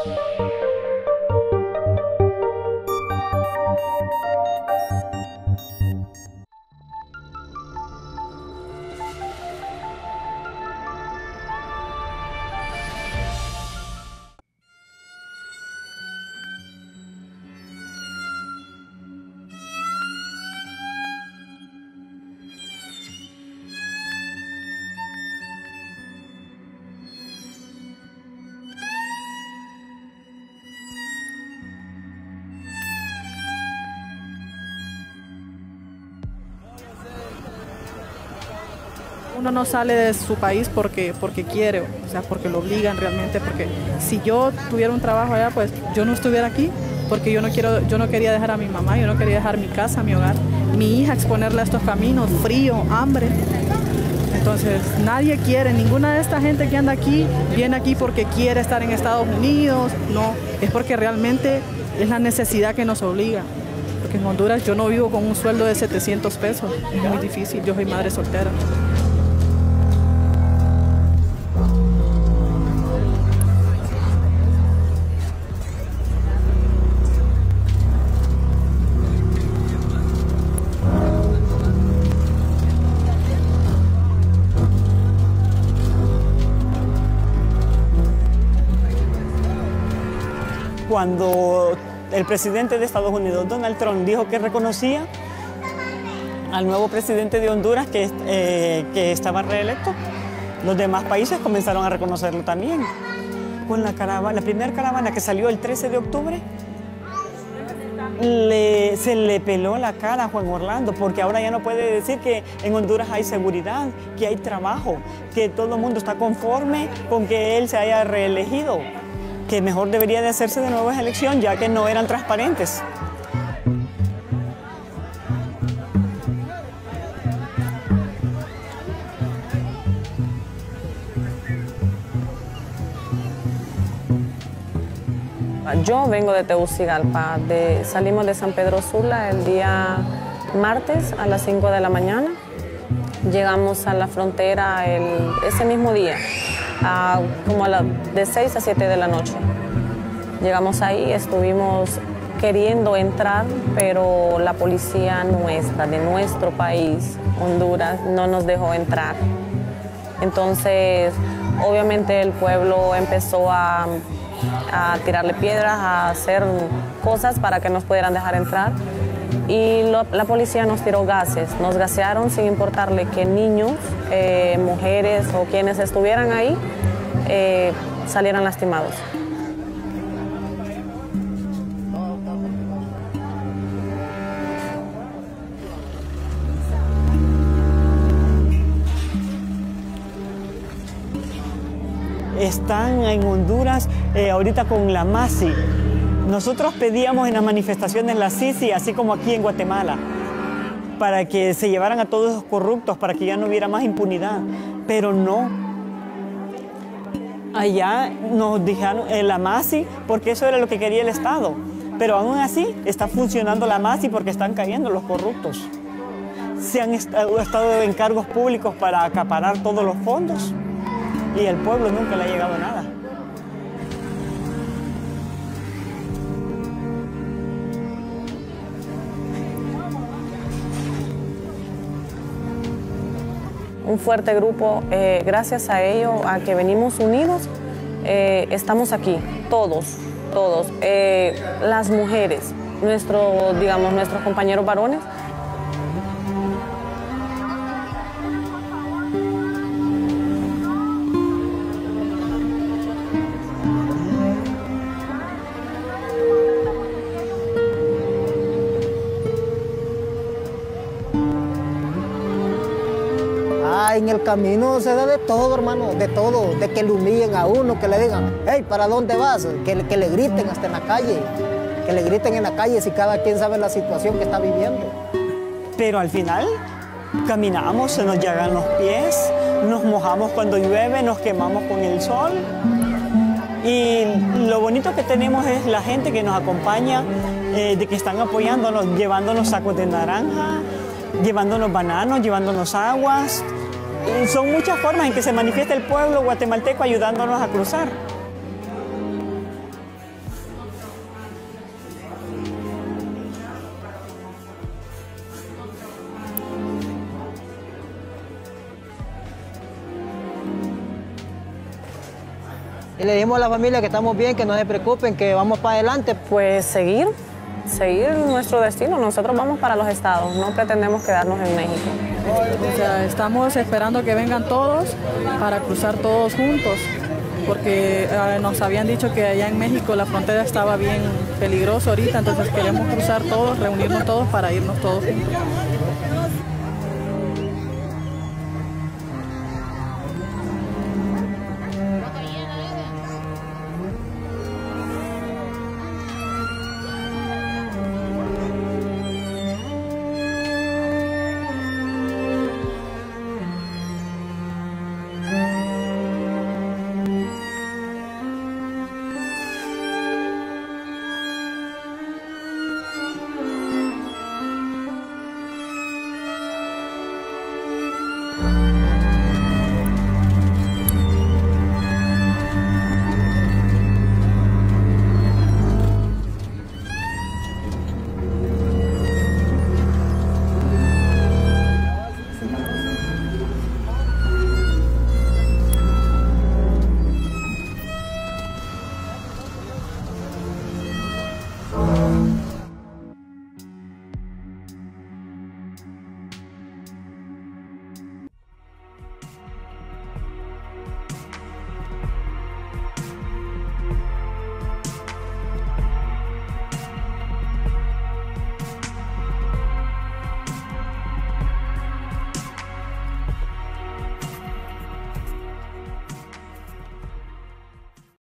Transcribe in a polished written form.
Uno no sale de su país porque quiere, o sea, porque lo obligan realmente, porque si yo tuviera un trabajo allá, pues yo no estuviera aquí, porque yo no quería dejar a mi mamá, yo no quería dejar mi casa, mi hogar, mi hija, exponerla a estos caminos, frío, hambre. Entonces nadie quiere, ninguna de esta gente que anda aquí, viene aquí porque quiere estar en Estados Unidos, no, es porque realmente es la necesidad que nos obliga. Porque en Honduras yo no vivo con un sueldo de 700 pesos, es muy difícil, yo soy madre soltera. Cuando el presidente de Estados Unidos, Donald Trump, dijo que reconocía al nuevo presidente de Honduras que estaba reelecto, los demás países comenzaron a reconocerlo también. Con la primera caravana que salió el 13 de octubre, se le peló la cara a Juan Orlando, porque ahora ya no puede decir que en Honduras hay seguridad, que hay trabajo, que todo el mundo está conforme con que él se haya reelegido, que mejor debería de hacerse de nuevo esa elección, ya que no eran transparentes. Yo vengo de Tegucigalpa, salimos de San Pedro Sula el día martes a las 5 de la mañana. Llegamos a la frontera ese mismo día, como de 6 a 7 de la noche. Llegamos ahí, estuvimos queriendo entrar, pero la policía nuestra, de nuestro país, Honduras, no nos dejó entrar. Entonces, obviamente el pueblo empezó a tirarle piedras, a hacer cosas para que nos pudieran dejar entrar. Y la policía nos tiró gases, nos gasearon sin importarle que niños, mujeres o quienes estuvieran ahí salieran lastimados. Están en Honduras ahorita con la MASI. Nosotros pedíamos en las manifestaciones la Sisi, así como aquí en Guatemala, para que se llevaran a todos esos corruptos, para que ya no hubiera más impunidad. Pero no. Allá nos dijeron la MASI, porque eso era lo que quería el Estado. Pero aún así está funcionando la MASI porque están cayendo los corruptos. Se han estado en cargos públicos para acaparar todos los fondos y al pueblo nunca le ha llegado nada. Un fuerte grupo, gracias a ello, a que venimos unidos, estamos aquí, todos. Las mujeres, nuestros compañeros varones. En el camino se da de todo, hermano, de todo, de que le humillen a uno, que le digan, hey, ¿para dónde vas? Que le griten hasta en la calle, que le griten en la calle si cada quien sabe la situación que está viviendo. Pero al final caminamos, se nos llagan los pies, nos mojamos cuando llueve, nos quemamos con el sol. Y lo bonito que tenemos es la gente que nos acompaña, de que están apoyándonos, llevándonos sacos de naranja, llevándonos bananos, llevándonos aguas. Son muchas formas en que se manifiesta el pueblo guatemalteco ayudándonos a cruzar. Y le dijimos a la familia que estamos bien, que no se preocupen, que vamos para adelante. Pues seguir nuestro destino. Nosotros vamos para los estados, no pretendemos quedarnos en México. O sea, estamos esperando que vengan todos para cruzar todos juntos, porque nos habían dicho que allá en México la frontera estaba bien peligrosa ahorita, entonces queremos cruzar todos, reunirnos todos para irnos todos juntos.